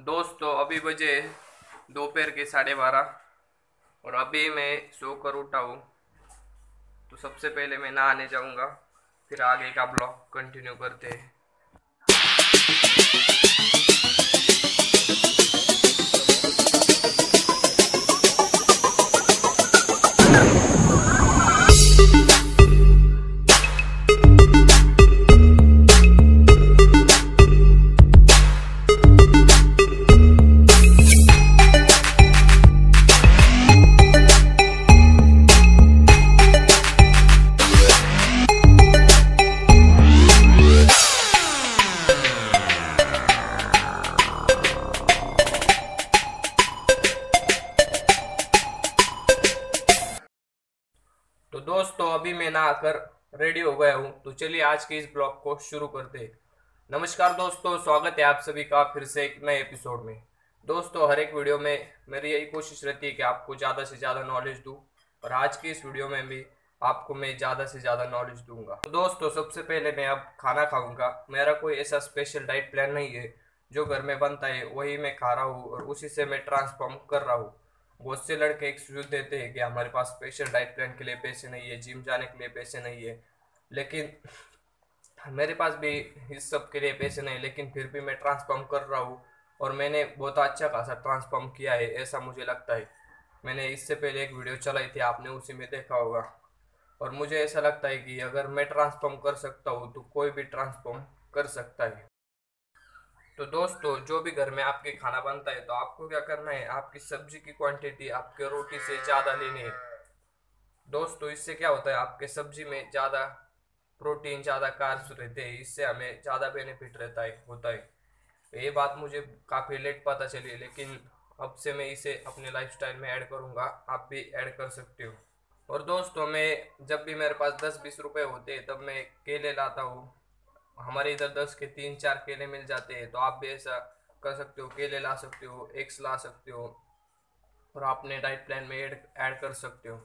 दोस्तों अभी बजे दोपहर के 12:30 और अभी मैं सो कर उठा हूँ। तो सबसे पहले मैं नहाने जाऊँगा, फिर आगे का ब्लॉग कंटिन्यू करते हैं। तो दोस्तों अभी मैं नहाकर रेडी हो गया हूँ, तो चलिए आज के इस ब्लॉग को शुरू करते हैं। नमस्कार दोस्तों, स्वागत है आप सभी का फिर से एक नए एपिसोड में। दोस्तों हर एक वीडियो में मेरी यही कोशिश रहती है कि आपको ज़्यादा से ज़्यादा नॉलेज दूँ, और आज की इस वीडियो में भी आपको मैं ज़्यादा से ज़्यादा नॉलेज दूंगा। तो दोस्तों सबसे पहले मैं अब खाना खाऊंगा। मेरा कोई ऐसा स्पेशल डाइट प्लान नहीं है, जो घर में बनता है वही मैं खा रहा हूँ और उसी से मैं ट्रांसफॉर्म कर रहा हूँ। बहुत से लड़के एक्सक्यूज देते हैं कि हमारे पास स्पेशल डाइट प्लान के लिए पैसे नहीं है, जिम जाने के लिए पैसे नहीं है, लेकिन मेरे पास भी इस सब के लिए पैसे नहीं, लेकिन फिर भी मैं ट्रांसफॉर्म कर रहा हूँ और मैंने बहुत अच्छा खासा ट्रांसफॉर्म किया है, ऐसा मुझे लगता है। मैंने इससे पहले एक वीडियो चलाई थी, आपने उसी में देखा होगा, और मुझे ऐसा लगता है कि अगर मैं ट्रांसफॉर्म कर सकता हूँ तो कोई भी ट्रांसफॉर्म कर सकता है। तो दोस्तों जो भी घर में आपके खाना बनता है तो आपको क्या करना है, आपकी सब्जी की क्वांटिटी आपके रोटी से ज़्यादा लेनी है। दोस्तों इससे क्या होता है, आपके सब्जी में ज़्यादा प्रोटीन, ज़्यादा कार्ब्स रहते हैं, इससे हमें ज़्यादा बेनिफिट होता है। ये बात मुझे काफ़ी लेट पता चली, लेकिन अब से मैं इसे अपने लाइफस्टाइल में ऐड करूँगा, आप भी ऐड कर सकते हो। और दोस्तों मैं जब भी मेरे पास 10-20 रुपये होते हैं तब मैं केले लाता हूँ। हमारे इधर 10 के 3-4 केले मिल जाते हैं, तो आप भी ऐसा कर सकते हो, केले ला सकते हो, एग्स ला सकते हो और अपने डाइट प्लान में ऐड कर सकते हो।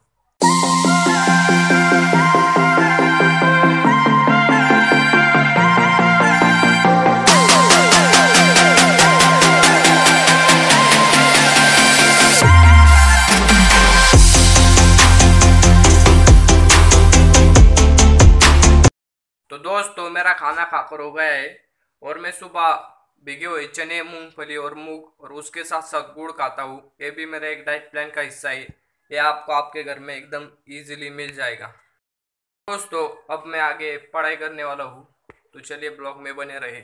तो दोस्तों मेरा खाना खाकर हो गया है और मैं सुबह भिगे हुए चने, मूंगफली और मूंग और उसके साथ साथ गुड़ खाता हूँ। ये भी मेरे एक डाइट प्लान का हिस्सा है, ये आपको आपके घर में एकदम इजीली मिल जाएगा। दोस्तों अब मैं आगे पढ़ाई करने वाला हूँ, तो चलिए ब्लॉग में बने रहे।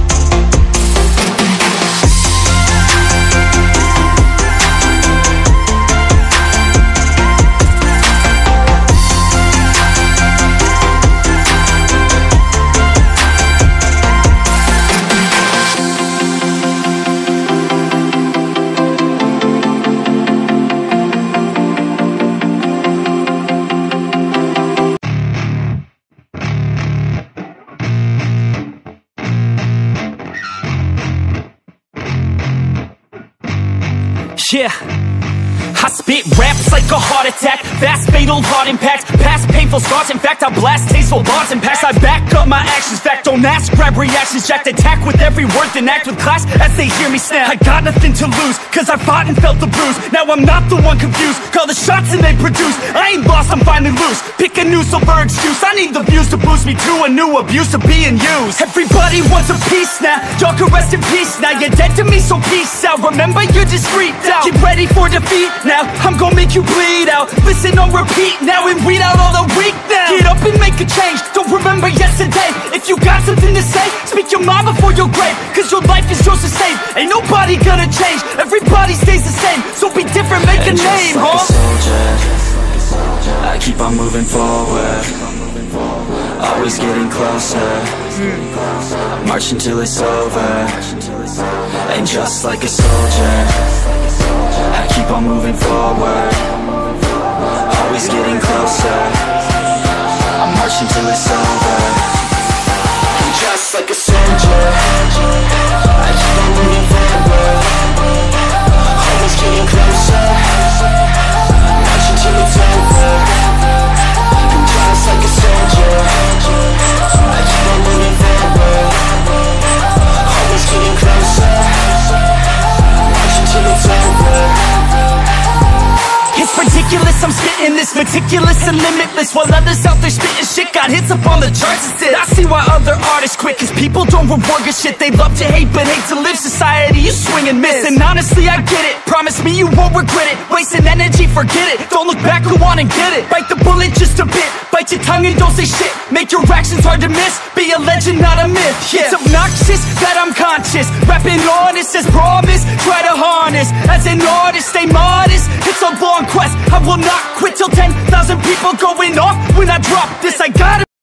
Yeah, I spit raps like a heart attack, fast fatal heart impacts, past painful scars, in fact I blast tasteful bars and packs. I back up my actions, fact don't ask, grab reactions, jacked attack with every word, then act with class as they hear me snap. I got nothing to lose, cause I fought and felt the bruise, now I'm not the one confused, call the shots and they produce, I ain't lost, I'm finally loose, pick a new silver excuse, I need the views to boost me to a new abuse of being used. Everybody wants a piece now, y'all can rest in peace now, you're dead to me so peace out, remember you're just freaked out, get ready for defeat now, I'm gonna make you bleed out, listen on repeat now and weed out all the weak now. Get up and make a change, don't remember yesterday, if you got something to say, speak your mind before your grave, cause your life is yours to save, ain't nobody gonna change, everybody stays the same, so be different, make a name, like a soldier, I keep on moving forward, always getting closer, marching till it's over, and just like a soldier, I keep on moving forward, always getting closer, I'm marching till it's over. And just like a soldier, I keep on moving forward, always getting closer, marching till it's over. And just like a soldier, I keep on moving forward, always getting closer, I'm spitting this meticulous and limitless, while others out there spitting shit got hits up on the charts instead. I see why other artists quit, cause people don't reward good shit. They love to hate but hate to live. Society, you swing and miss. And honestly, I get it. Promise me you won't regret it. Wasting energy, forget it. Don't look back, go on and get it. Bite the bullet just a bit. Bite your tongue and don't say shit. Make your actions hard to miss. Be a legend, not a myth. Yeah. It's obnoxious that I'm conscious. Rapping honest as promise. Try to harness. As an artist, stay modest. It's a long quest. I will not quit till 10,000 people going off when I drop this. I gotta